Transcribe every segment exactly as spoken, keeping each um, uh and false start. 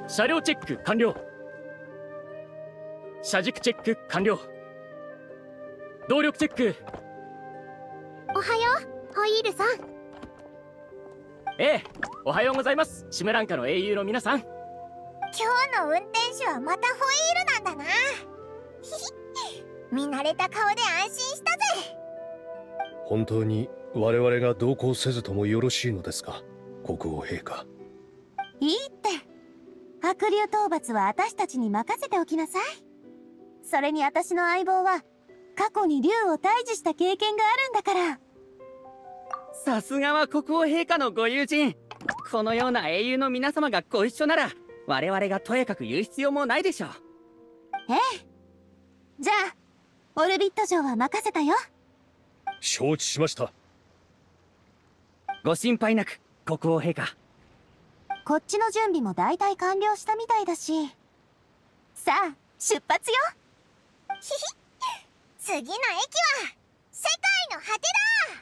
車両チェック完了。車軸チェック完了。動力チェック。 おはよう、ホイールさん。 ええ、おはようございます。シムランカの英雄の皆さん。 今日の運転手はまたホイールなんだな。見慣れた顔で安心したぜ。 本当に我々が同行せずともよろしいのですか、国王陛下。 いいって。白竜討伐は私たちに任せておきなさい。それに私の相棒は過去に竜を退治した経験があるんだから。 さすがは国王陛下のご友人。このような英雄の皆様がご一緒なら我々がとやかく言う必要もないでしょう。 ええ。じゃあオルビット城は任せたよ。 承知しました。 ご心配なく国王陛下。 こっちの準備も大体完了したみたいだし、さあ出発よ。 ひひ、次の駅は世界の果てだ。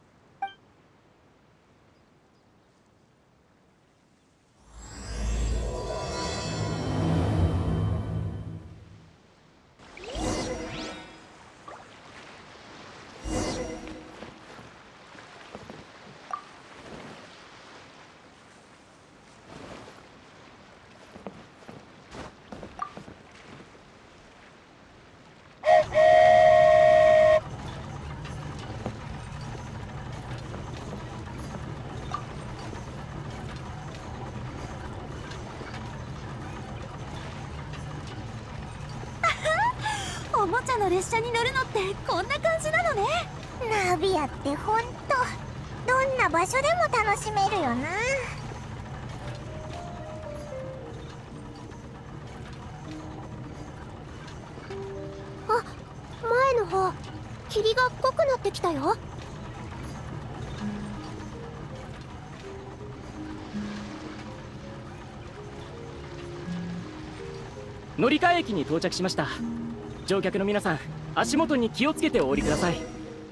おもちゃの列車に乗るのってこんな感じなのね。 ナビアってほんとどんな場所でも楽しめるよな。あ、前の方霧が濃くなってきたよ。 乗り換え駅に到着しました。乗客の皆さん、足元に気をつけてお降りください。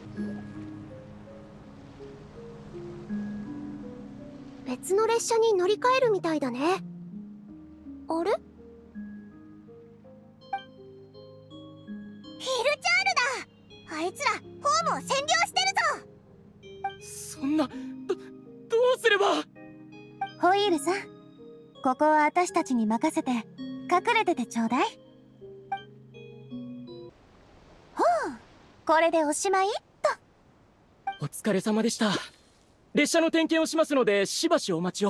別の列車に乗り換えるみたいだね。あれ？ヒルチャールだ。あいつらホームを占領してるぞ。 そんな、ど、どうすれば。 ホイールさん、ここは私たちに任せて隠れててちょうだい。ほう、これでおしまいっと。 お疲れ様でした。列車の点検をしますのでしばしお待ちを。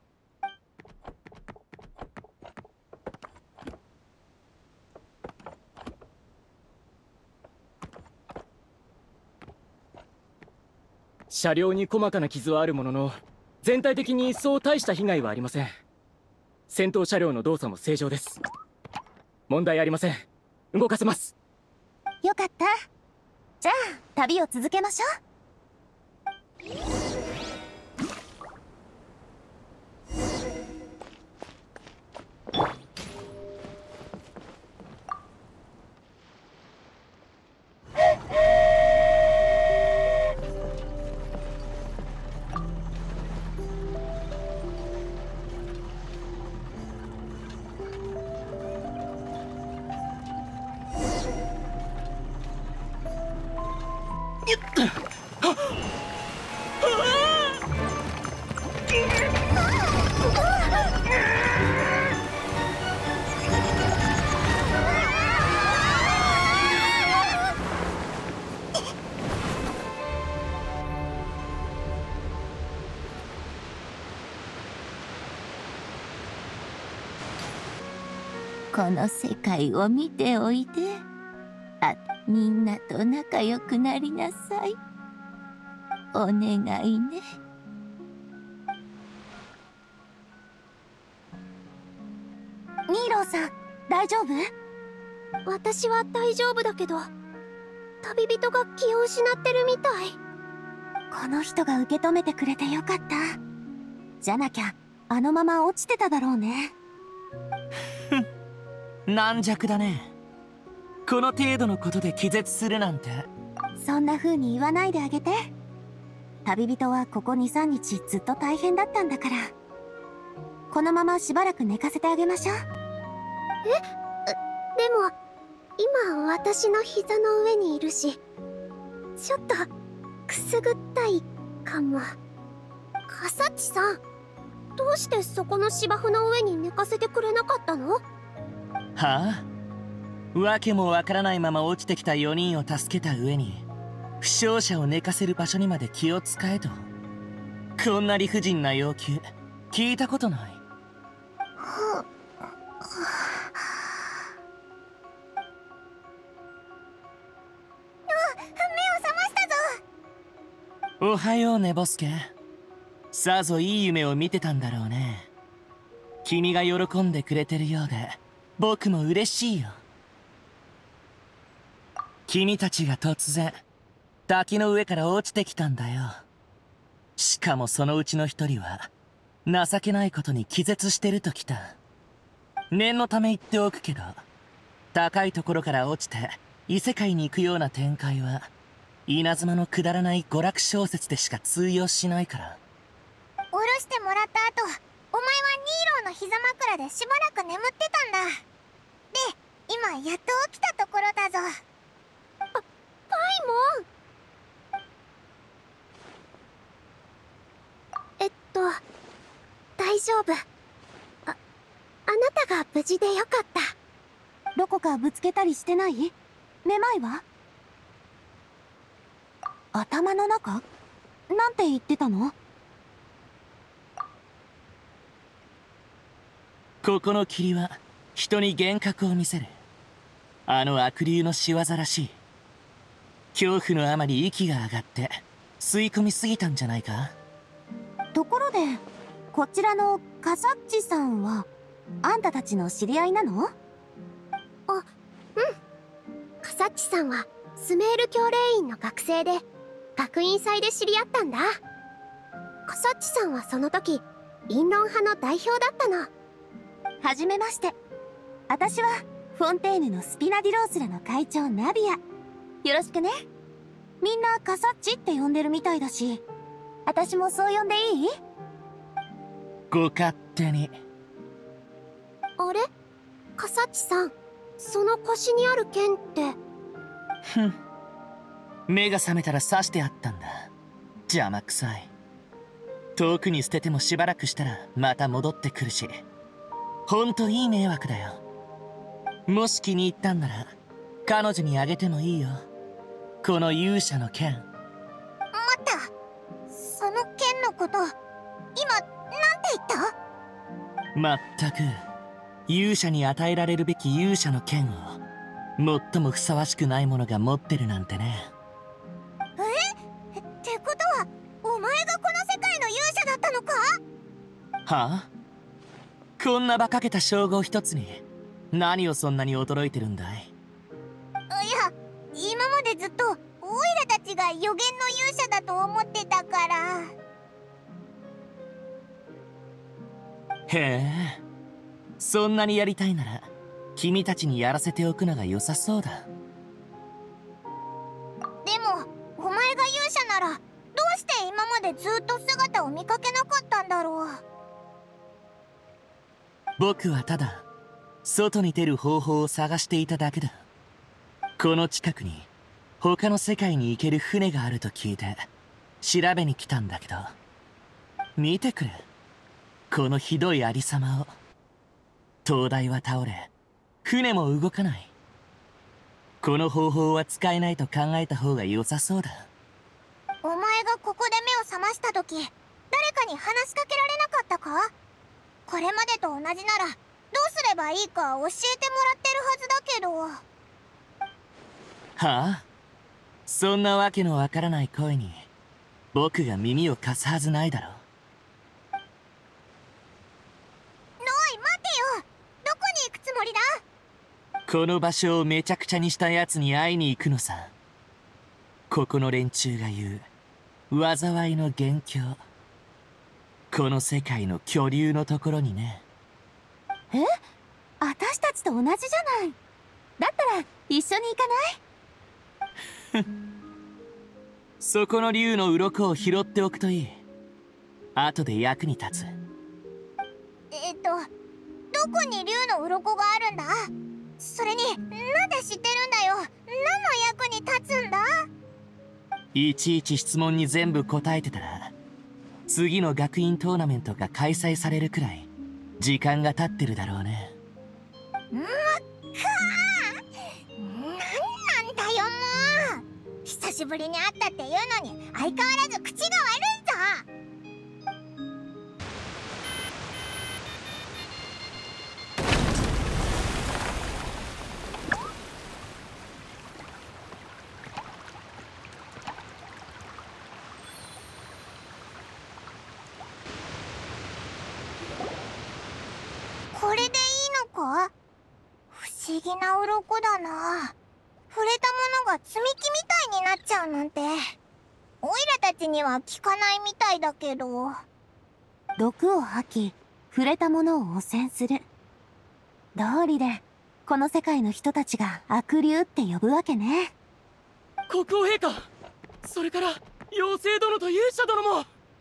車両に細かな傷はあるものの、全体的にそう大した被害はありません。先頭車両の動作も正常です。問題ありません。動かせます。 よかった。じゃあ旅を続けましょう。この世界を見ておいで。あ、みんなと仲良くなりなさい。お願いね。ニーローさん、大丈夫？ 私は大丈夫だけど、旅人が気を失ってるみたい。 この人が受け止めてくれてよかった。じゃなきゃあのまま落ちてただろうね。 軟弱だね。この程度のことで気絶するなんて。 そんな風に言わないであげて。旅人はここに、さんにちずっと大変だったんだから。 このまましばらく寝かせてあげましょう。 え、でも今私の膝の上にいるし、ちょっとくすぐったいかも。カサッチさん、どうしてそこの芝生の上に寝かせてくれなかったの？ はあ、わけもわからないまま落ちてきたよにんを助けた上に負傷者を寝かせる場所にまで気を使えと。こんな理不尽な要求聞いたことない。おはようねボスケ。さぞいい夢を見てたんだろうね。君が喜んでくれてるようで僕も嬉しいよ。君たちが突然滝の上から落ちてきたんだよ。しかもそのうちの一人は情けないことに気絶してるときた。念のため言っておくけど、高いところから落ちて異世界に行くような展開は稲妻のくだらない娯楽小説でしか通用しないから。 下ろしてもらった後、お前はニーローの膝枕でしばらく眠ってたんだ。で、今やっと起きたところだぞ。パ、パイモン。えっと大丈夫。あ、あなたが無事でよかった。 どこかぶつけたりしてない？めまいは？頭の中？なんて言ってたの？ ここの霧は人に幻覚を見せる。あの悪竜の仕業らしい。恐怖のあまり息が上がって吸い込みすぎたんじゃないか？ ところでこちらのカサッチさんはあんたたちの知り合いなの？ あ、うん。カサッチさんはスメール教令員の学生で学院祭で知り合ったんだ。カサッチさんはその時インロン派の代表だったの。 はじめまして。私はフォンテーヌのスピナディロースラの会長ナビア。よろしくね。みんなカサッチって呼んでるみたいだし、私もそう呼んでいい？ ご勝手に。 あれ？カサッチさん、その腰にある剣って。 ふん、目が覚めたら刺してあったんだ。邪魔くさい。遠くに捨ててもしばらくしたらまた戻ってくるし、ほんといい迷惑だよ。もし気に入ったんなら彼女にあげてもいいよ、この勇者の剣。 待った、その剣のこと今なんて言った？ まったく勇者に与えられるべき勇者の剣を最もふさわしくないものが持ってるなんてね。 え？ってことはお前がこの世界の勇者だったのか？ はあ？こんな馬鹿げた称号一つに何をそんなに驚いてるんだい？ いや、今までずっとオイラたちが予言の勇者だと思ってたから。 へえ、そんなにやりたいなら君たちにやらせておくのが良さそうだ。 でもお前が勇者ならどうして今までずっと姿を見かけなかったんだろう。 僕はただ外に出る方法を探していただけだ。この近くに他の世界に行ける船があると聞いて調べに来たんだけど、見てくれ、このひどいありさまを。灯台は倒れ船も動かない。この方法は使えないと考えた方が良さそうだ。 お前がここで目を覚ました時、誰かに話しかけられなかったか？これまでと同じならどうすればいいか教えてもらってるはずだけど。 はあ？そんなわけのわからない声に僕が耳を貸すはずないだろう。 おい待てよ、どこに行くつもりだ？ この場所をめちゃくちゃにした奴に会いに行くのさ。ここの連中が言う災いの元凶、この世界の巨竜のところにね。 え？私たちと同じじゃない。だったら一緒に行かない？ そこの竜の鱗を拾っておくといい。後で役に立つ。 えと、どこに竜の鱗があるんだ？それになんで知ってるんだよ。何の役に立つんだ？ いちいち質問に全部答えてたら、次の学院トーナメントが開催されるくらい時間が経ってるだろうね。 うん、かー、なんなんだよもう。久しぶりに会ったっていうのに相変わらず口が悪いぞ。これでいいのか？不思議な鱗だな。触れたものが積み木みたいになっちゃうなんて、オイラたちには効かないみたいだけど。 毒を吐き、触れたものを汚染する。道理で、この世界の人たちが悪竜って呼ぶわけね。 国王陛下、それから妖精殿と勇者殿も。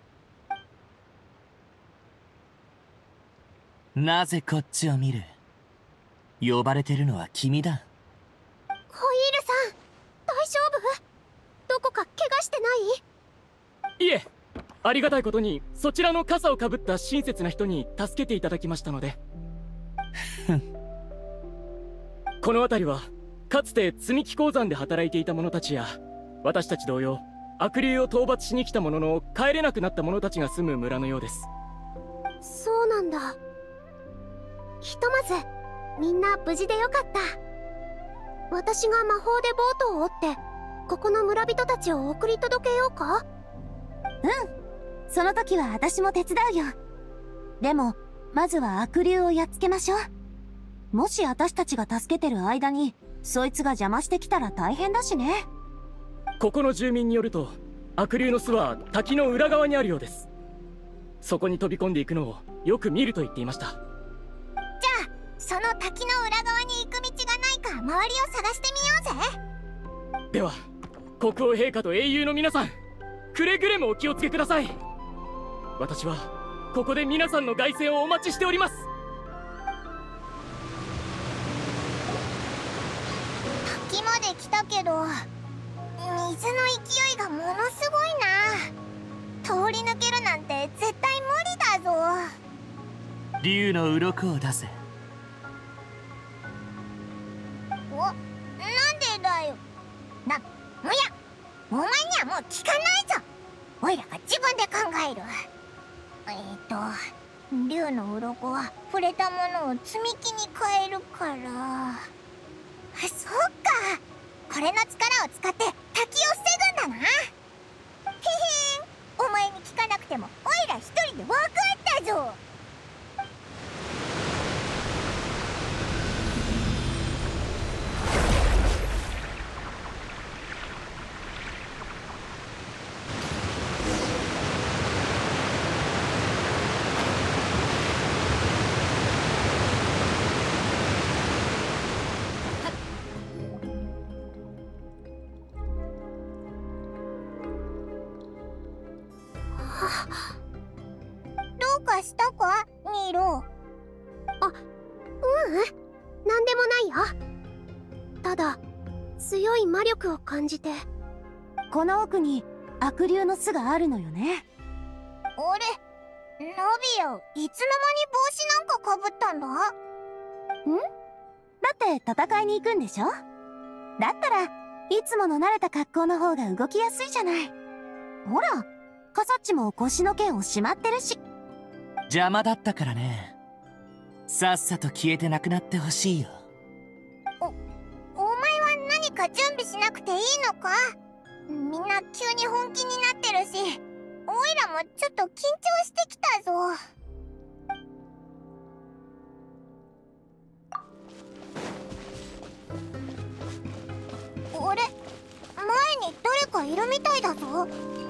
なぜこっちを見る？呼ばれてるのは君だ。 ホイールさん、大丈夫？どこか怪我してない？ いえ、ありがたいことにそちらの傘をかぶった親切な人に助けていただきましたので。この辺りはかつて積み木鉱山で働いていた者たちや、私たち同様悪竜を討伐しに来たものの帰れなくなった者たちが住む村のようです。 そうなんだ。ひとまずみんな無事でよかった。私が魔法でボートを折ってここの村人たちを送り届けようか？ うん、その時は私も手伝うよ。でもまずは悪竜をやっつけましょう。もし私たちが助けてる間にそいつが邪魔してきたら大変だしね。 ここの住民によると、悪竜の巣は滝の裏側にあるようです。そこに飛び込んでいくのをよく見ると言っていました。 その滝の裏側に行く道がないか周りを探してみようぜ。 では国王陛下と英雄の皆さん、くれぐれもお気をつけください。私はここで皆さんの凱旋をお待ちしております。 滝まで来たけど水の勢いがものすごいな。通り抜けるなんて絶対無理だぞ。 竜の鱗を出せ。 お、なんでだよ。な、おや、お前にはもう聞かないぞ。おいらが自分で考える。えーと、竜の鱗は触れたものを積み木に変えるから。あ、そっか。これの力を使って滝を防ぐんだな。へへん、お前に聞かなくてもおいら一人で分かったぞ。どうかしたか、ニーロ？あ、ううん、なんでもないよ。ただ強い魔力を感じて。 この奥に悪竜の巣があるのよね。 あれ、ナビア、いつの間に帽子なんかかぶったんだ？ん？ だって戦いに行くんでしょ？だったらいつもの慣れた格好の方が動きやすいじゃない。ほら、カサッチも腰の剣をしまってるし。 邪魔だったからね。さっさと消えてなくなってほしいよ。 お、お前は何か準備しなくていいのか？みんな急に本気になってるし、おいらもちょっと緊張してきたぞ。あれ、前に誰かいるみたいだぞ。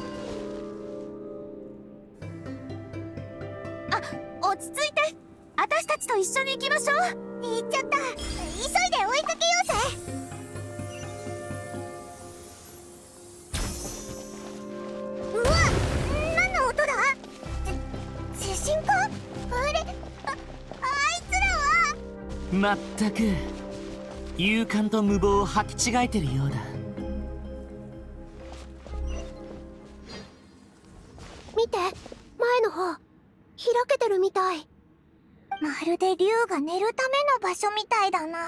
あ、落ち着いて。私たちと一緒に行きましょう。 行っちゃった。急いで追いかけようぜ。うわ、何の音だ？地震か？あれ、あ、 まったく勇敢と無謀を履き違えてるようだ。 見て、前の方開けてるみたい。 まるで竜が寝るための場所みたいだな。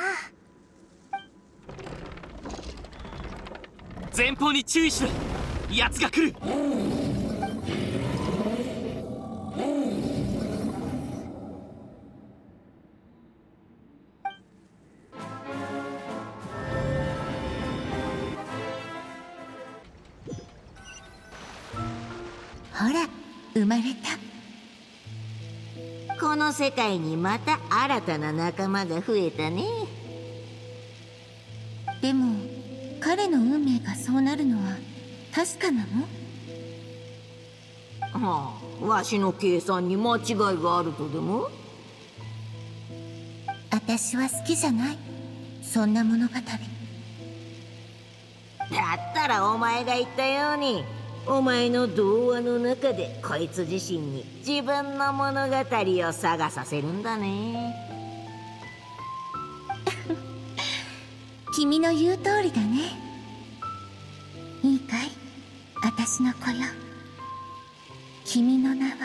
前方に注意しろ、奴が来る。 ほら、生まれた。 この世界にまた新たな仲間が増えたね。 でも彼の運命がそうなるのは確かなの？ はあ、わしの計算に間違いがあるとでも？ 私は好きじゃない、そんな物語。だったらお前が言ったように、お前の童話の中でこいつ自身に自分の物語を探させるんだね。 君の言う通りだね。いいかい、私の子よ。君の名は。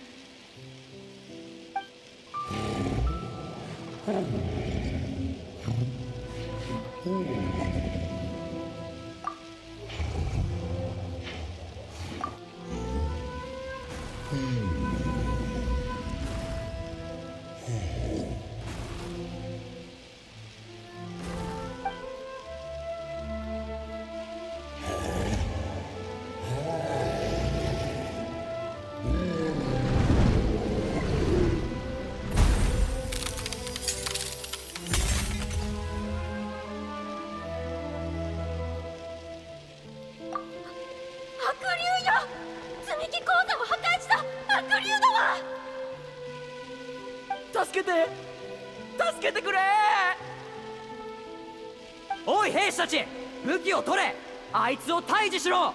助けて助けてくれ。おい兵士たち、武器を取れ。あいつを退治しろ。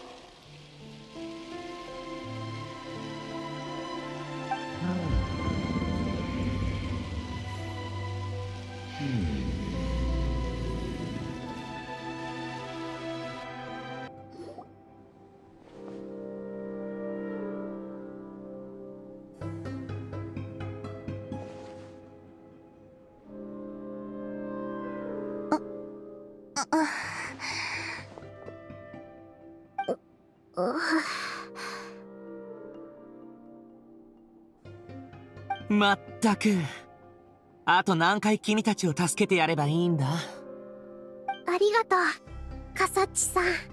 まったく、あと何回君たちを助けてやればいいんだ。 ありがとう、カサッチさん。うー、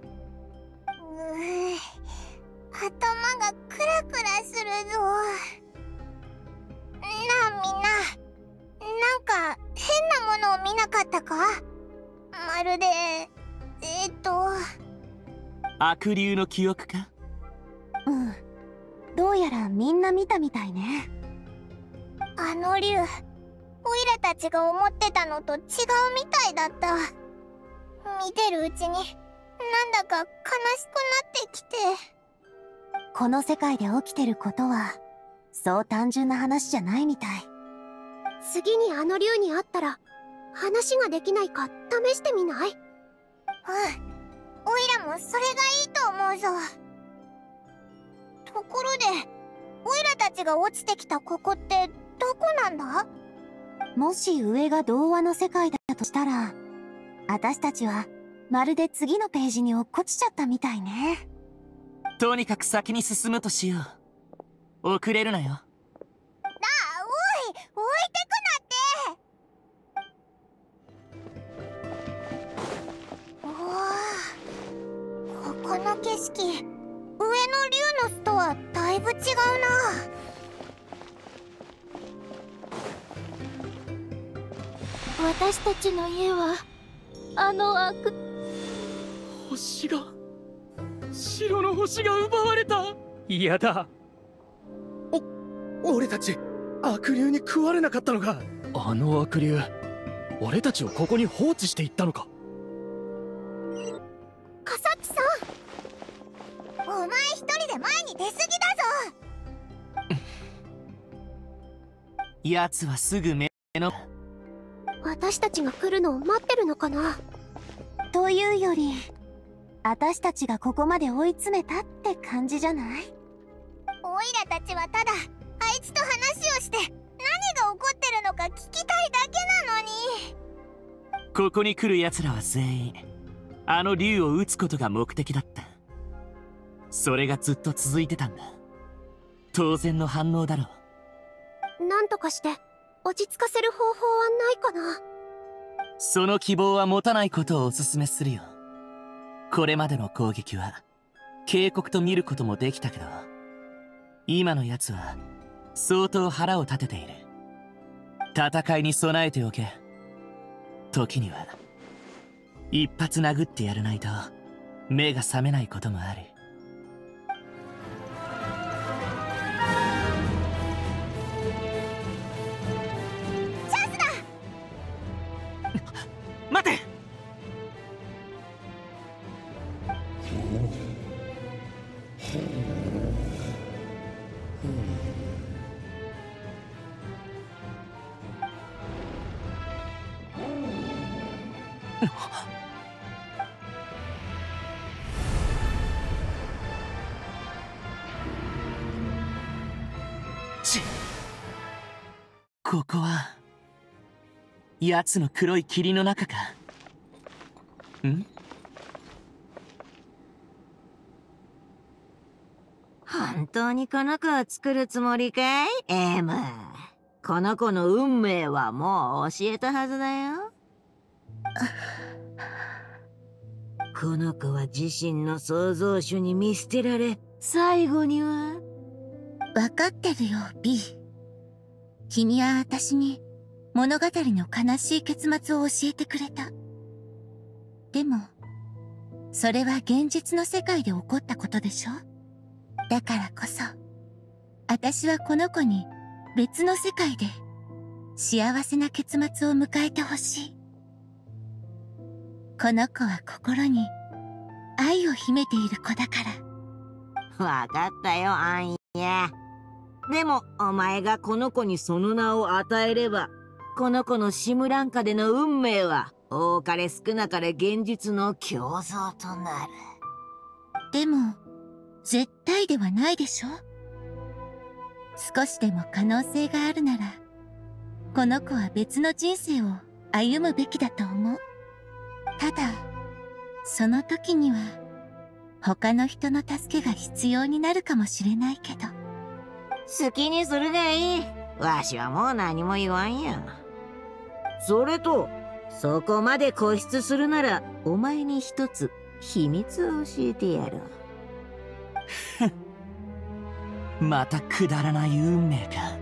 頭がクラクラするぞ。なあみんな、なんか変なものを見なかったか？まるでえっと悪竜の記憶か？ うん、どうやらみんな見たみたいね。あの竜、オイラたちが思ってたのと違うみたいだった。見てるうちになんだか悲しくなってきて。この世界で起きてることはそう単純な話じゃないみたい。 次にあの竜に会ったら話ができないか試してみない？うん、 オイラもそれがいいと思うぞ。ところでオイラたちが落ちてきたここってどこなんだ？もし上が童話の世界だとしたら、私たちはまるで次のページに落っこちちゃったみたいね。 とにかく先に進むとしよう。遅れるなよ。 なあ、おい、置いてくなって。おお、ここの景色、上の竜の巣とはだいぶ違うな。 私たちの家はあの悪星が白の星が奪われた。嫌だ。 お俺たち悪竜に食われなかったのか？ あの悪竜、俺たちをここに放置していったのか？ カサッチさん、お前一人で前に出過ぎだぞ。 奴はすぐ目の私たちが来るのを待ってるのかな。 というより、私たちがここまで追い詰めたって感じじゃない？ オイラたちはただあいつと話をして何が起こってるのか聞きたいだけなのに。 ここに来る奴らは全員あの竜を撃つことが目的だった。それがずっと続いてたんだ。当然の反応だろう。 なんとかして落ち着かせる方法はないかな。 その希望は持たないことをお勧めするよ。これまでの攻撃は警告と見ることもできたけど、今のやつは相当腹を立てている。戦いに備えておけ。時には一発殴ってやらないと目が覚めないこともある。 チャンスだ。 待て。ちここは奴の黒い霧の中か。ん？ 本当にこの子を作るつもりかい、エム。この子の運命はもう教えたはずだよ。この子は自身の創造主に見捨てられ、最後には。 わかってるよ、B。君は私に物語の悲しい結末を教えてくれた。でも、それは現実の世界で起こったことでしょ？だからこそ、私はこの子に別の世界で幸せな結末を迎えてほしい。この子は心に愛を秘めている子だから。 わかったよ、アンヤ。でも、お前がこの子にその名を与えれば、この子のシムランカでの運命は、多かれ少なかれ現実の胸像となる。 でも、絶対ではないでしょ？少しでも可能性があるなら、この子は別の人生を歩むべきだと思う。ただ、その時には、他の人の助けが必要になるかもしれないけど。 好きにするがいい。わしはもう何も言わんよ。それと、そこまで固執するなら、お前に一つ秘密を教えてやろう。またくだらない運命か。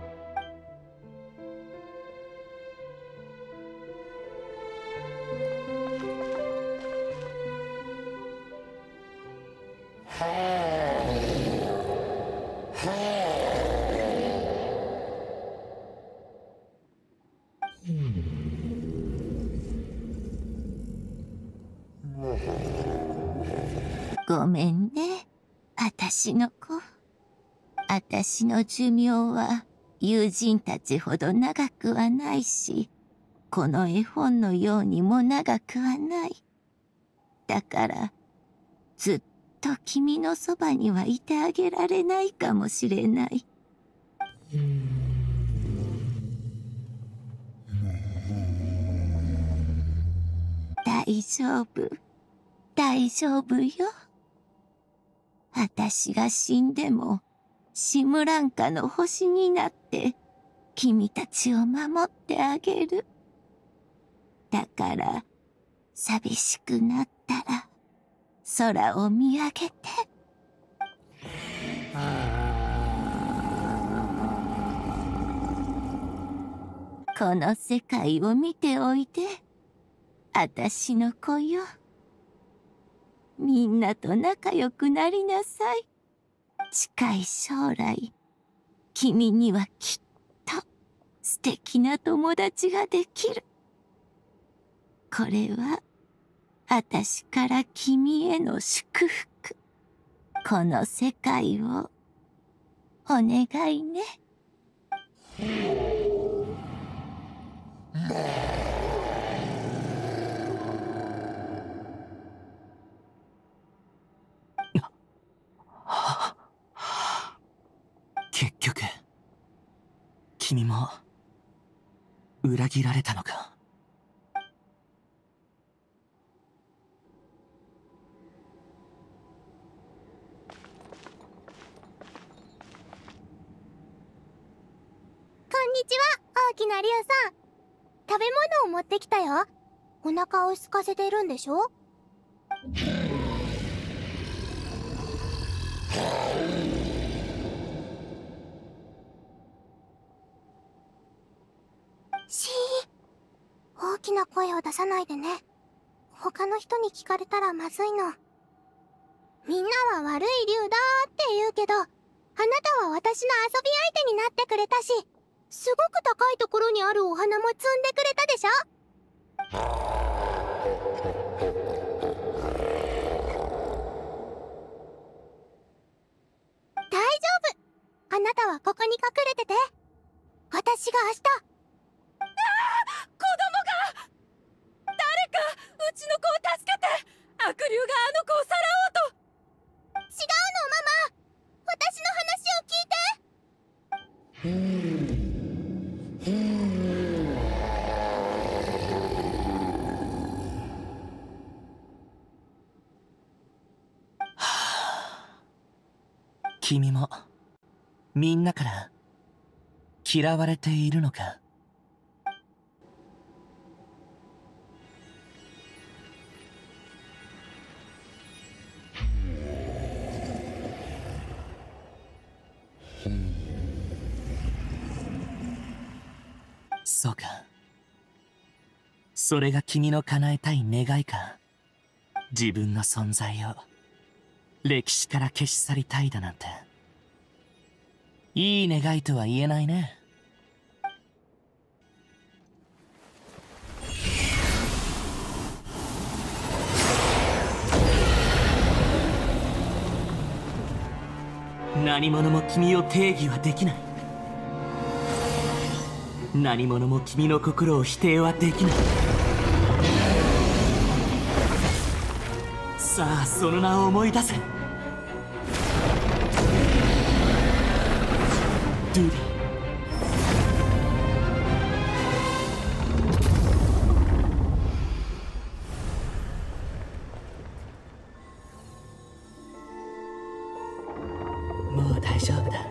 ごめんね、あたしの子。あたしの寿命は友人たちほど長くはないし、この絵本のようにも長くはない。だから、ずっと君のそばにはいてあげられないかもしれない。大丈夫、大丈夫よ。あたしが死んでも、シムランカの星になって、君たちを守ってあげる。だから、寂しくなったら、空を見上げて。この世界を見ておいで。あたしの子よ。みんなと仲良くなりなさい。近い将来、君にはきっと素敵な友達ができる。これは、あたしから君への祝福。この世界を、お願いね。 君も裏切られたのか。 こんにちは、大きな竜さん。食べ物を持ってきたよ。お腹を空かせてるんでしょ？しー、大きな声を出さないでね。他の人に聞かれたらまずいの。みんなは悪い竜だーって言うけど、あなたは私の遊び相手になってくれたし、すごく高いところにあるお花も摘んでくれたでしょ？大丈夫。あなたはここに隠れてて。私が明日。 ああ、子供が！誰かうちの子を助けて！悪竜があの子をさらおうと！ 違うの、ママ。私の話を聞いて。 君もみんなから嫌われているのか。そうか。それが君の叶えたい願いか。自分の存在を歴史から消し去りたいだなんて。いい願いとは言えないね。何者も君を定義はできない。何者も君の心を否定はできない。さあ、その名を思い出せ。ドゥリ。もう大丈夫だ。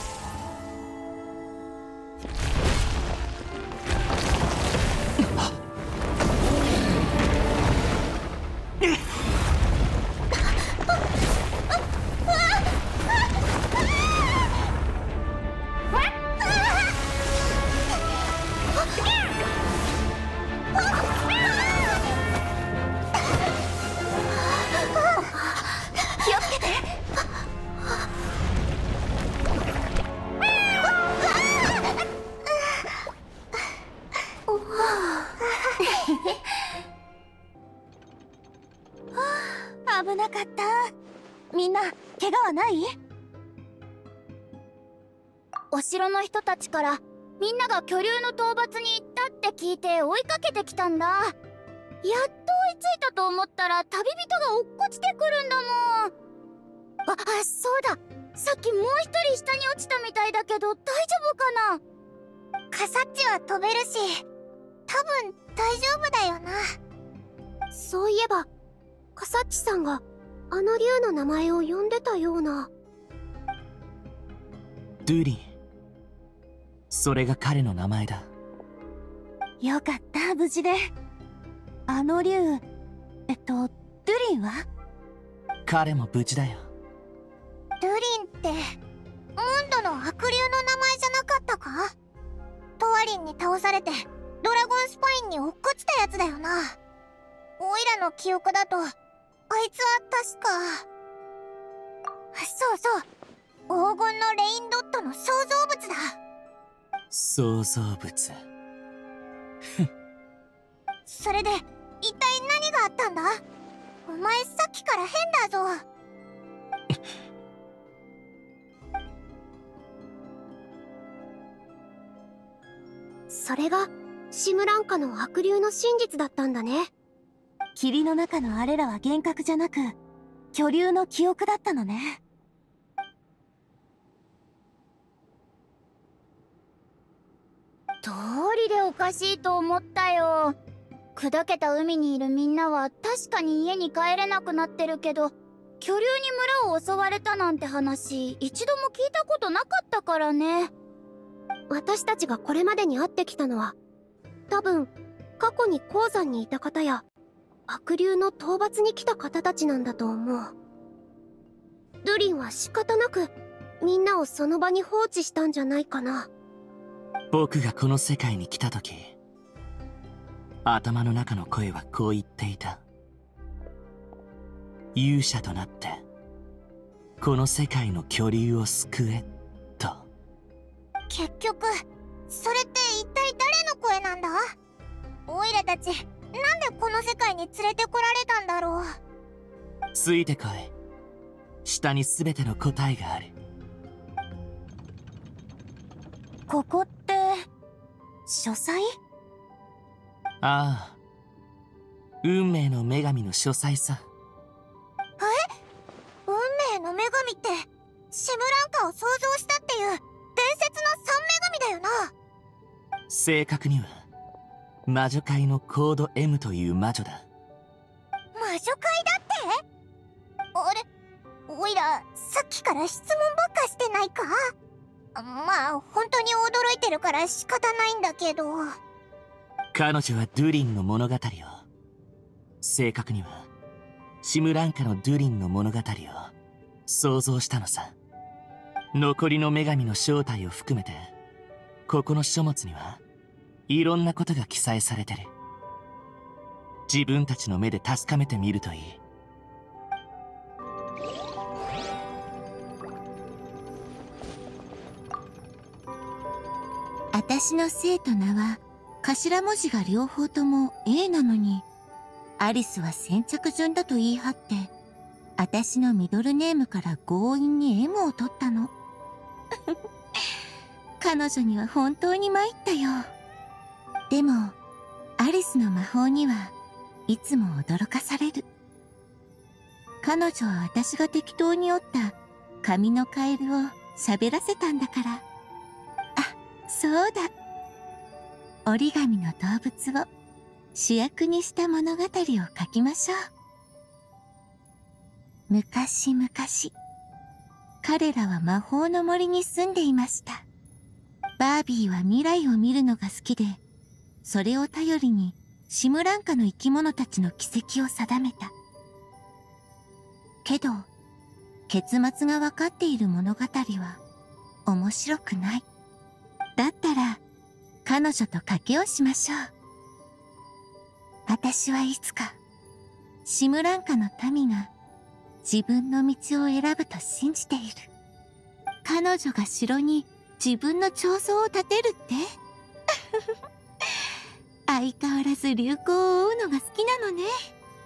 危なかった。みんな怪我はない？ お城の人たちからみんなが巨竜の討伐に行ったって聞いて追いかけてきたんだ。やっと追いついたと思ったら旅人が落っこちてくるんだもん。あ、あ、そうだ。さっきもう一人下に落ちたみたいだけど大丈夫かな？カサッチは飛べるし、多分大丈夫だよな。そういえばカサッチさんがあの竜の名前を呼んでたような。 ドゥリン。それが彼の名前だ。 よかった、無事で。あの竜、えっとドゥリンは？ 彼も無事だよ。 ドゥリンってモンドの悪竜の名前じゃなかったか？トワリンに倒されてドラゴンスパインに落っこちたやつだよな。オイラの記憶だとあいつは確か、そうそう、黄金のレインドットの創造物だ。 創造物。 それで一体何があったんだ？お前さっきから変だぞ。それがシムランカの悪竜の真実だったんだね。 霧の中のあれらは幻覚じゃなく巨竜の記憶だったのね。 おかしいと思ったよ。砕けた海にいるみんなは確かに家に帰れなくなってるけど、巨竜に村を襲われたなんて話一度も聞いたことなかったからね。 私たちがこれまでに会ってきたのは多分過去に鉱山にいた方や悪竜の討伐に来た方たちなんだと思う。ドゥリンは仕方なくみんなをその場に放置したんじゃないかな。 僕がこの世界に来た時、頭の中の声はこう言っていた。勇者となってこの世界の巨竜を救えと。 結局それって一体誰の声なんだ？オイラたちなんでこの世界に連れてこられたんだろう。 ついてこい。下に全ての答えがある。 ここって書斎？ ああ、運命の女神の書斎さ。 え？運命の女神ってシムランカを創造したっていう伝説の三女神だよな。 正確には魔女界のコード エム という魔女だ。 魔女界だって？あれ、おいらさっきから質問ばっかしてないか？まあ本当に驚いてるから仕方ないんだけど。 彼女はドゥリンの物語を、正確にはシムランカのドゥリンの物語を想像したのさ。残りの女神の正体を含めてここの書物にはいろんなことが記載されてる。自分たちの目で確かめてみるといい。 私の姓と名は頭文字が両方とも A なのに、アリスは先着順だと言い張って私のミドルネームから強引に エム を取ったの。彼女には本当に参ったよ。でもアリスの魔法にはいつも驚かされる。彼女は私が適当に折った紙のカエルを喋らせたんだから。あ、そうだ、折り紙の動物を主役にした物語を書きましょう。昔々、彼らは魔法の森に住んでいました。バービーは未来を見るのが好きで、それを頼りにシムランカの生き物たちの軌跡を定めた。けど、結末が分かっている物語は面白くない。だったら、彼女と賭けをしましょう。私はいつか、シムランカの民が自分の道を選ぶと信じている。彼女が城に自分の彫像を建てるって相変わらず流行を追うのが好きなのね。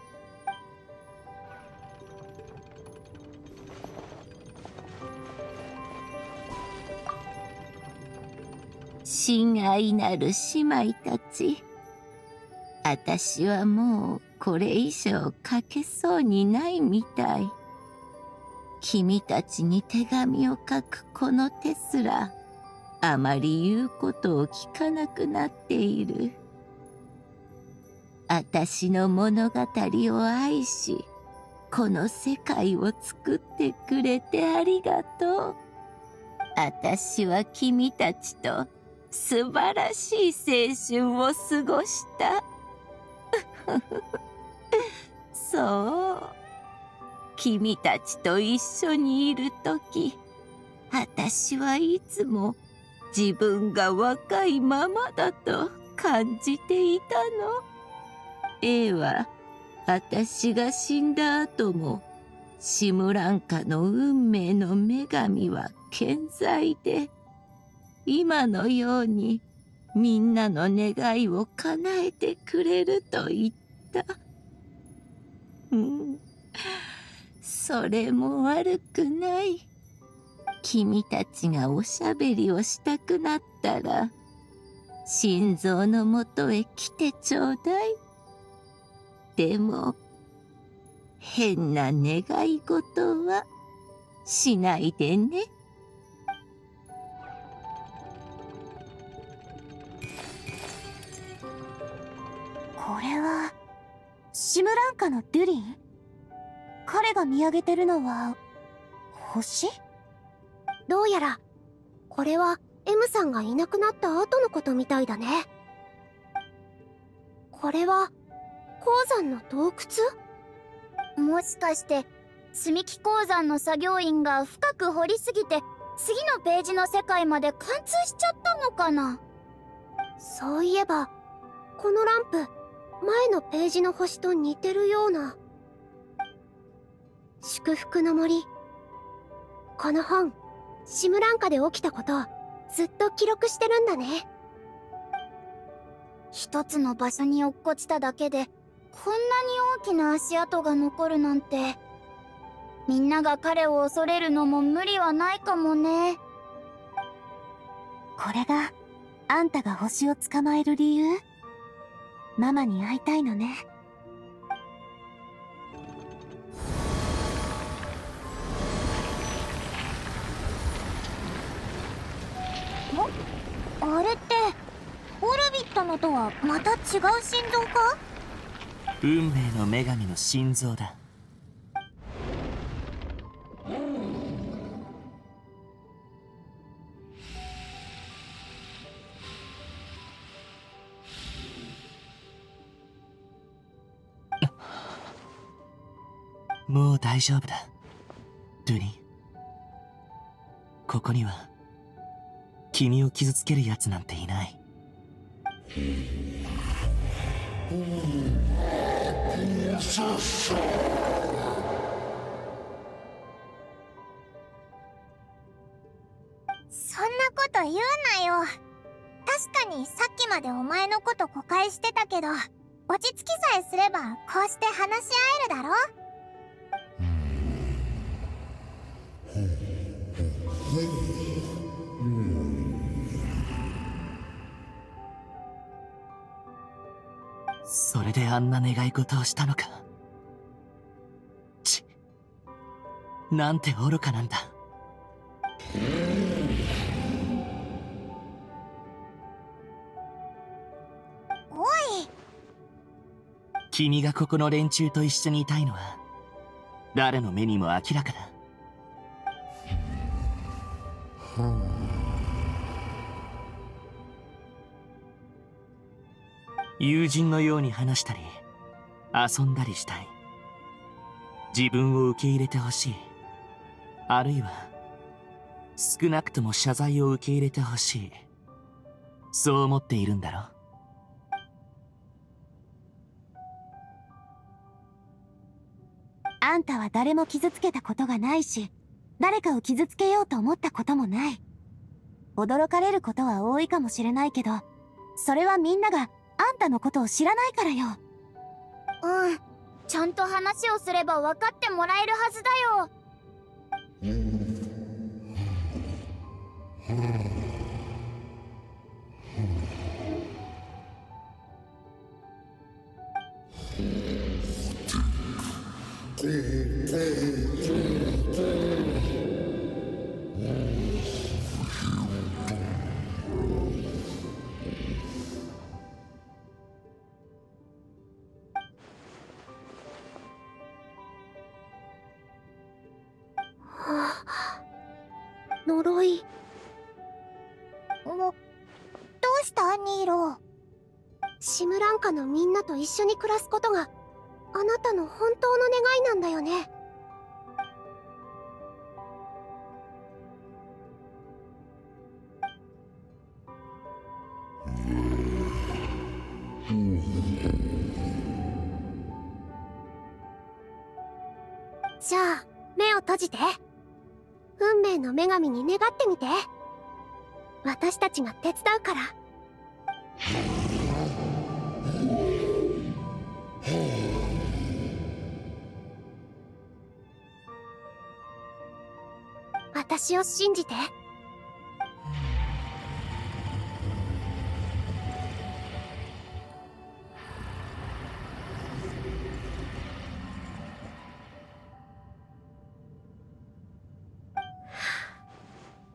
親愛なる姉妹たち、私はもうこれ以上書けそうにないみたい。君たちに手紙を書くこの手すらあまり言うことを聞かなくなっている。私の物語を愛し、この世界を作ってくれてありがとう。私は君たちと素晴らしい青春を過ごした。そう。君たちと一緒にいるとき、私はいつも自分が若いままだと感じていたの。A は私が死んだ後もシムランカの運命の女神は健在で、今のようにみんなの願いを叶えてくれると言った。うん、それも悪くない。君たちがおしゃべりをしたくなったら、心臓のもとへ来てちょうだい。でも、変な願い事はしないでね。 これはシムランカのデュリン？彼が見上げてるのは星？ どうやらこれは M さんがいなくなった後のことみたいだね。これは鉱山の洞窟？ もしかして積み木鉱山の作業員が深く掘りすぎて次のページの世界まで貫通しちゃったのかな。 そういえばこのランプ前のページの星と似てるような。祝福の森。この本シムランカで起きたことをずっと記録してるんだね。 一つの場所に落っこちただけでこんなに大きな足跡が残るなんて、みんなが彼を恐れるのも無理はないかもね。 これがあんたが星を捕まえる理由？ママに会いたいのね。 あれってオルビットのとはまた違う心臓か？ 運命の女神の心臓だ。もう大丈夫だ、ドゥニ。ここには君を傷つける奴なんていない。 そんなこと言うなよ。確かにさっきまでお前のこと誤解してたけど、落ち着きさえすればこうして話し合えるだろ。 それであんな願い事をしたのか。ち、なんて愚かなんだ。 おい、 君がここの連中と一緒にいたいのは誰の目にも明らかだ。友人のように話したり遊んだりしたい。自分を受け入れてほしい。あるいは少なくとも謝罪を受け入れてほしい。そう思っているんだろ。 あんたは誰も傷つけたことがないし、誰かを傷つけようと思ったこともない。驚かれることは多いかもしれないけど、それはみんながあんたのことを知らないからよ。 うん、ちゃんと話をすれば分かってもらえるはずだよ。 呪い。 も、どうしたニーロ？ シムランカのみんなと一緒に暮らすことがあなたの本当の願いなんだよね。じゃあ目を閉じて。運命の女神に願ってみて。私たちが手伝うから。私を信じて。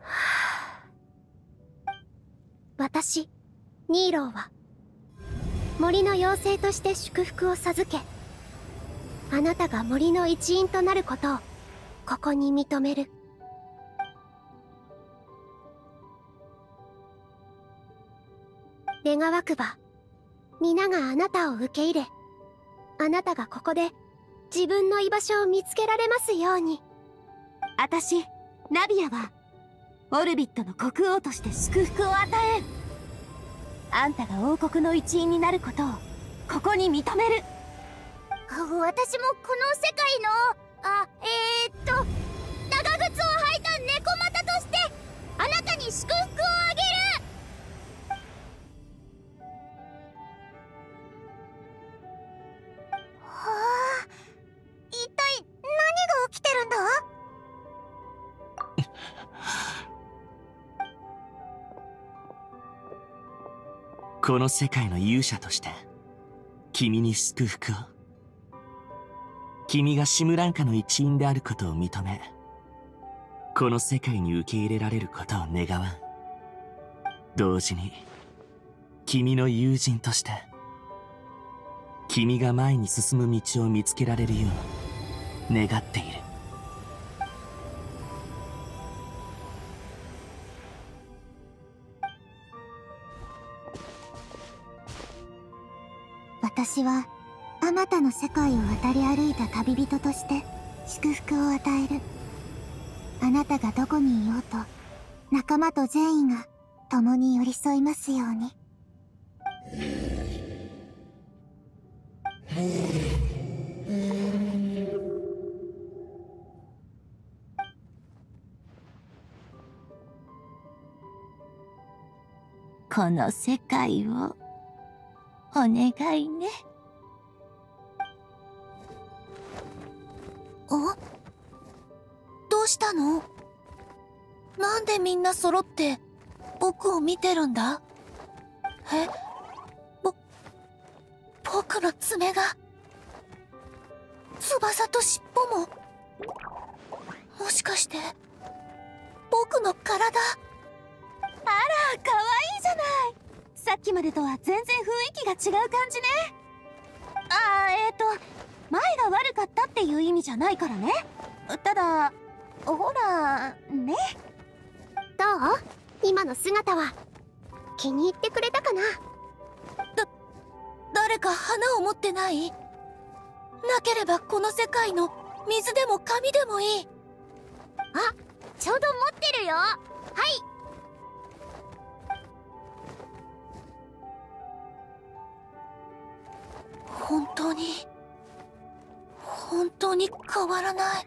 私、ニーローは森の妖精として祝福を授け、あなたが森の一員となることをここに認める。願わくば皆があなたを受け入れ、あなたがここで自分の居場所を見つけられますように。 私ナビアはオルビットの国王として祝福を与えん。あんたが王国の一員になることをここに認める。 私もこの世界のあえー、っと長靴を履いた猫股としてあなたに祝福をあげる。はあ、一体何が起きてるんだ？ この世界の勇者として君に祝福を。君がシムランカの一員であることを認め、この世界に受け入れられることを願わん。同時に君の友人として君が前に進む道を見つけられるよう願っている。 私はあまたの世界を渡り歩いた旅人として祝福を与える。あなたがどこにいようと仲間と善意が共に寄り添いますように。 この世界をお願いね。 あ？どうしたの？なんでみんな揃って僕を見てるんだ？え？ぼ、僕の爪が、翼と尻尾も、もしかして僕の体？ あら、かわいいじゃない。さっきまでとは全然雰囲気が違う感じね。あー、えーと前が悪かったっていう意味じゃないからね。ただほらね。 どう？今の姿は気に入ってくれたかな？ だ、誰か花を持ってない？なければこの世界の水でも紙でもいい。 あ、ちょうど持ってるよ。はい。 本当に本当に変わらない。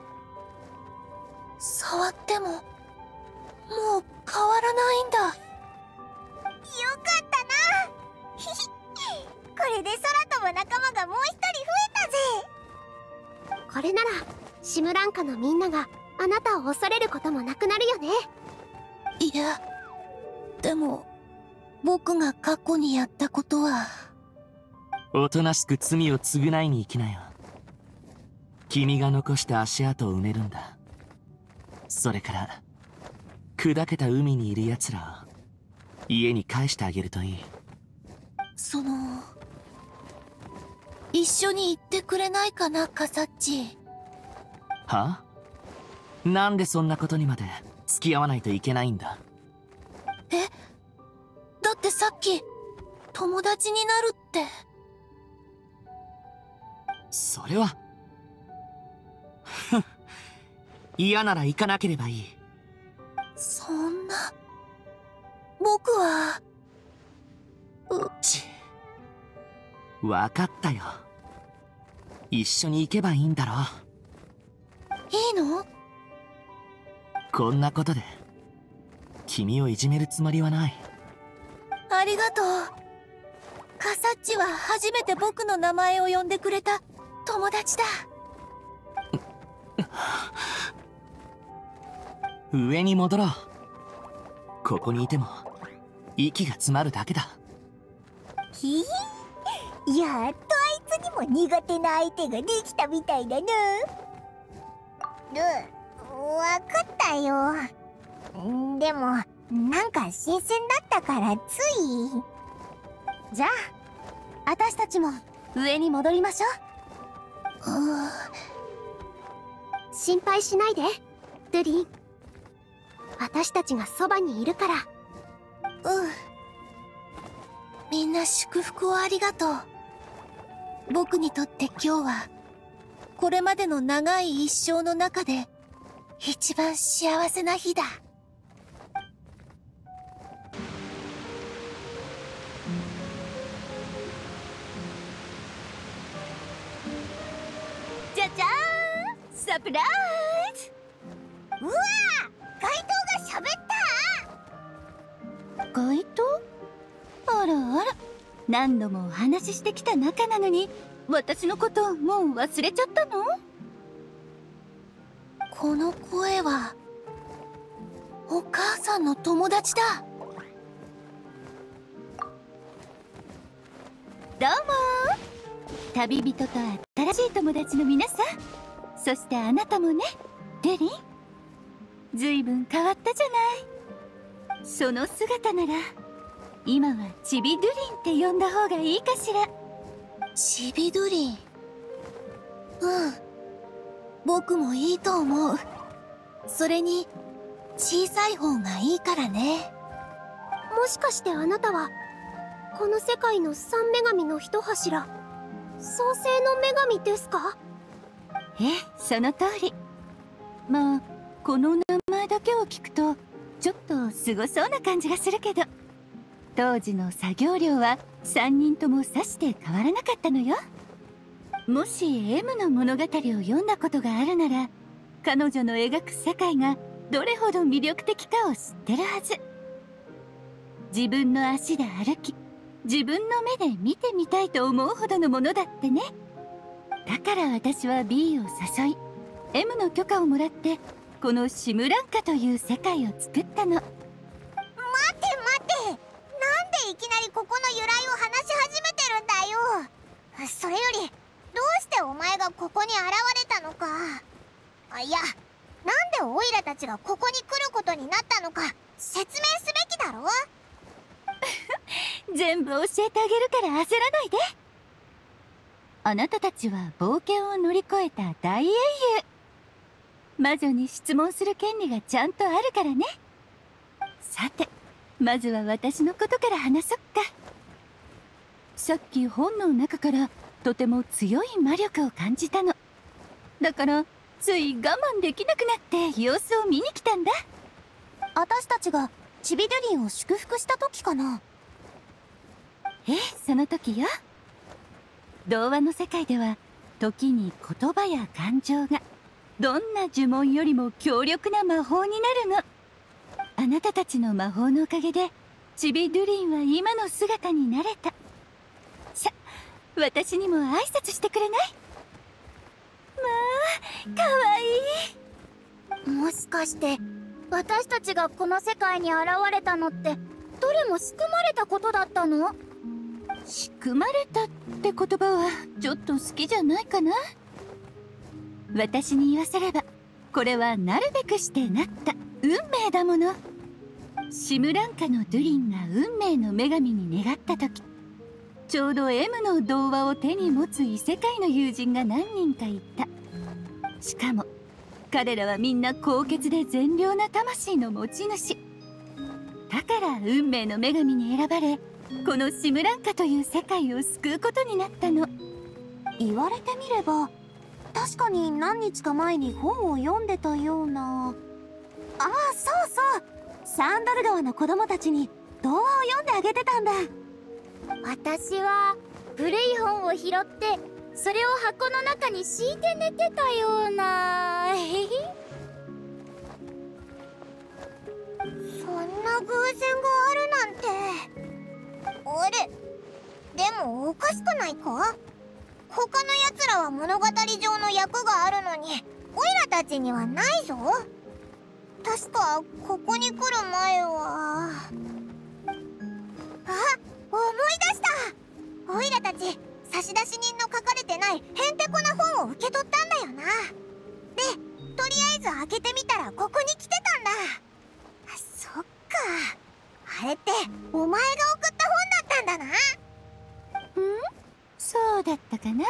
触ってももう変わらないんだ。よかったな。ひひこれで空飛ぶ仲間がもう一人増えたぜ。 これならシムランカのみんながあなたを恐れることもなくなるよね。 いや、でも僕が過去にやったことは。 おとなしく罪を償いに行きなよ。君が残した足跡を埋めるんだ。それから砕けた海にいる奴らを家に返してあげるといい。 その一緒に行ってくれないかな、カサッチ。 は？なんでそんなことにまで付き合わないといけないんだ？ え？だってさっき友達になるって。 それはふん、嫌なら行かなければいい。 そんな、僕はうち分かったよ。一緒に行けばいいんだろ。 いいの？ こんなことで君をいじめるつもりはない。 ありがとう。カサッチは初めて僕の名前を呼んでくれた友達だ。 上に戻ろう。ここにいても息が詰まるだけだ。 ひひ、やっとあいつにも苦手な相手ができたみたいだな。ル、わかったよ。でもなんか新鮮だったからつい。 じゃあ私たちも上に戻りましょう。 うー心配しないでドゥリン。私たちがそばにいるから。 うん。みんな祝福をありがとう。僕にとって今日はこれまでの長い一生の中で一番幸せな日だ。 じゃじゃーん、サプライズ。 うわー、街灯が喋った。 街灯？あらあら、何度もお話ししてきた仲なのに私のこともう忘れちゃったの？ この声はお母さんの友達だ。 どうもー、旅人と新しい友達の皆さん、そしてあなたもね、デリン。ずいぶん変わったじゃない。その姿なら今はチビドゥリンって呼んだ方がいいかしら。 チビドゥリン。うん、僕もいいと思う。それに小さい方がいいからね。 もしかしてあなたはこの世界の三女神の一柱、創世の女神ですか？ ええ、その通り。まあこの名前だけを聞くとちょっとすごそうな感じがするけど、当時の作業量はさんにんともさして変わらなかったのよ。もし エム の物語を読んだことがあるなら、彼女の描く世界がどれほど魅力的かを知ってるはず。自分の足で歩き、自分の目で見てみたいと思うほどのものだってね。だから私は ビー を誘い、 エム の許可をもらってこのシムランカという世界を作ったの。 待て待て、なんでいきなりここの由来を話し始めてるんだよ。それよりどうしてお前がここに現れたのか。あ、いや、なんでオイラたちがここに来ることになったのか説明すべきだろ。 全部教えてあげるから焦らないで。あなたたちは冒険を乗り越えた大英雄。魔女に質問する権利がちゃんとあるからね。さて、まずは私のことから話そっか。さっき本の中からとても強い魔力を感じたの。だからつい我慢できなくなって様子を見に来たんだ。 私たちがチビドゥリンを祝福した時かな。 ええ、その時よ。童話の世界では時に言葉や感情がどんな呪文よりも強力な魔法になるの。あなたたちの魔法のおかげでチビドゥリンは今の姿になれた。さ、私にも挨拶してくれない？まあ、かわいい。 もしかして私たちがこの世界に現れたのってどれも仕組まれたことだったの？ 仕組まれたって言葉はちょっと好きじゃないかな。私に言わせればこれはなるべくしてなった運命だもの。シムランカのドゥリンが運命の女神に願った時、ちょうど エム の童話を手に持つ異世界の友人が何人かいた。しかも彼らはみんな高潔で善良な魂の持ち主だから、運命の女神に選ばれこのシムランカという世界を救うことになったの。 言われてみれば確かに何日か前に本を読んでたような。ああ、そうそう、サンダル川の子供たちに童話を読んであげてたんだ。 私は古い本を拾ってそれを箱の中に敷いて寝てたような。そんな偶然があるなんて。あれ、でもおかしくないか？他のやつらは物語上の役があるのにオイラたちにはないぞ。確かここに来る前は。あ、思い出した。オイラたち差出人の書かれてないへんてこな本を受け取ったんだよな。で、とりあえず開けてみたらここに来てたんだ。そっか、あれってお前が送った本だったんだな。ん？ だったかな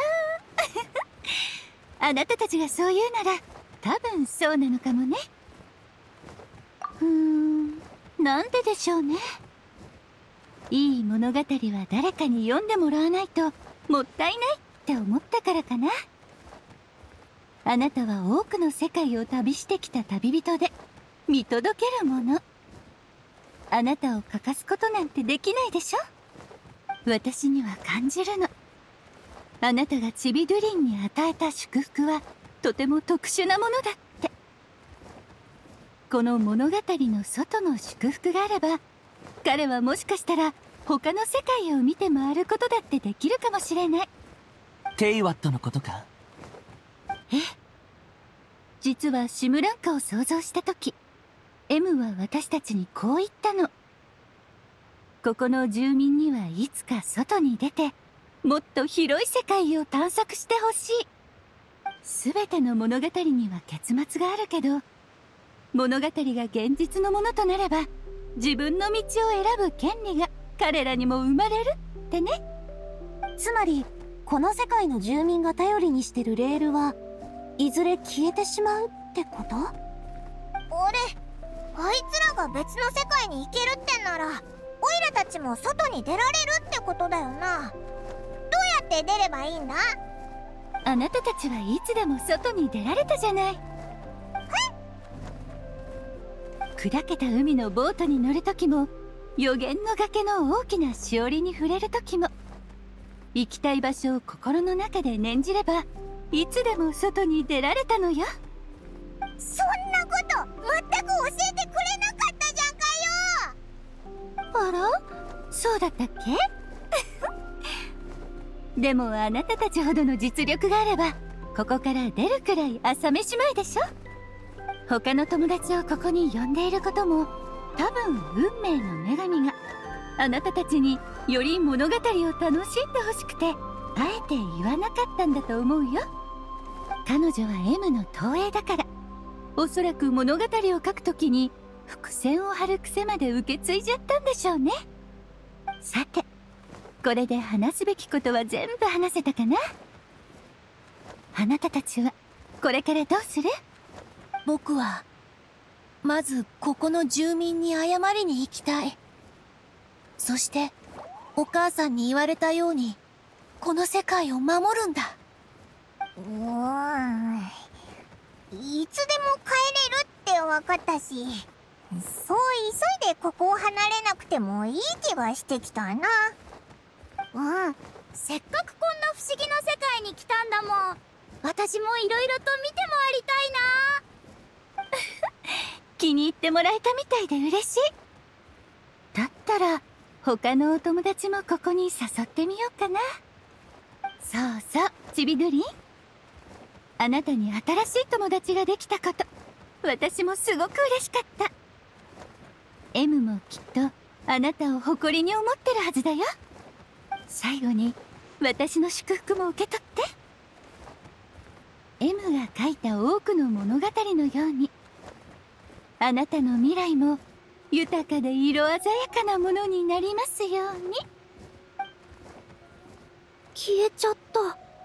あなたたちがそう言うなら多分そうなのかもね。うーん、なんででしょうね。いい物語は誰かに読んでもらわないともったいないって思ったからかな。あなたは多くの世界を旅してきた旅人で見届けるもの。あなたを欠かすことなんてできないでしょ。私には感じるの。あなたがチビドゥリンに与えた祝福はとても特殊なものだって。この物語の外の祝福があれば、彼はもしかしたら他の世界を見て回ることだってできるかもしれない。 テイワットのことか？ ええ、実はシムランカを創造した時、 M は私たちにこう言ったの。ここの住民にはいつか外に出てもっと広い世界を探索してほしい。すべての物語には結末があるけど、物語が現実のものとなれば自分の道を選ぶ権利が彼らにも生まれるってね。 つまりこの世界の住民が頼りにしてるレールはいずれ消えてしまうってこと？ あれ、あいつらが別の世界に行けるってならオイラたちも外に出られるってことだよな。どうやって出ればいいんだ？ あなたたちはいつでも外に出られたじゃない。砕けた海のボートに乗るときも、予言の崖の大きなしおりに触れるときも、行きたい場所を心の中で念じればいつでも外に出られたのよ。 そんなこと全く教えてくれなかったじゃんかよ。 あら、そうだったっけでもあなたたちほどの実力があればここから出るくらい朝飯前でしょ。他の友達をここに呼んでいることも多分運命の女神があなたたちにより物語を楽しんでほしくてあえて言わなかったんだと思うよ。彼女は M の投影だから、おそらく物語を書くときに伏線を張る癖まで受け継いじゃったんでしょうね。さて、これで話すべきことは全部話せたかな。あなたたちはこれからどうする？ 僕はまずここの住民に謝りに行きたい。そしてお母さんに言われたようにこの世界を守るんだ。 うーん、いつでも帰れるって分かったし、そう急いでここを離れなくてもいい気がしてきたな。 うん、せっかくこんな不思議な世界に来たんだもん。私もいろいろと見て回りたいな。 気に入ってもらえたみたいで嬉しい。だったら他のお友達もここに誘ってみようかな。そうそう、チビドゥリン、あなたに新しい友達ができたこと私もすごく嬉しかった。 M もきっとあなたを誇りに思ってるはずだよ。最後に私の祝福も受け取って。 M が書いた多くの物語のようにあなたの未来も豊かで色鮮やかなものになりますように。 消えちゃった。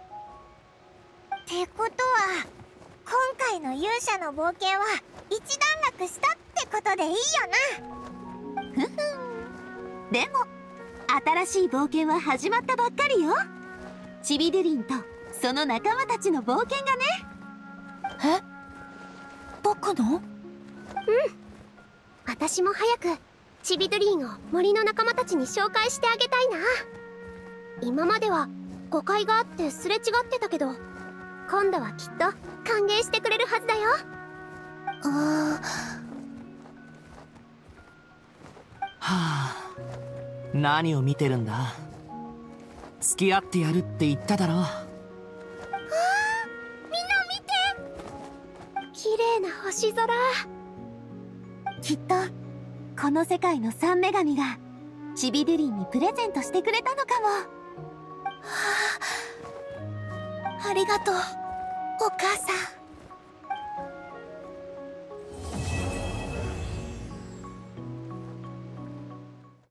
ってことは今回の勇者の冒険は一段落したってことでいいよな。 ふふん、でも新しい冒険は始まったばっかりよ。チビドゥリンとその仲間たちの冒険がね。 え、僕の？うん、私も早くチビドゥリンを森の仲間たちに紹介してあげたいな。今までは誤解があってすれ違ってたけど、今度はきっと歓迎してくれるはずだよ。 あはあ、何を見てるんだ。付き合ってやるって言っただろ。 ああ、みんな見て、綺麗な星空。 きっとこの世界の三女神がチビドゥリンにプレゼントしてくれたのかも。はあ、ありがとうお母さん。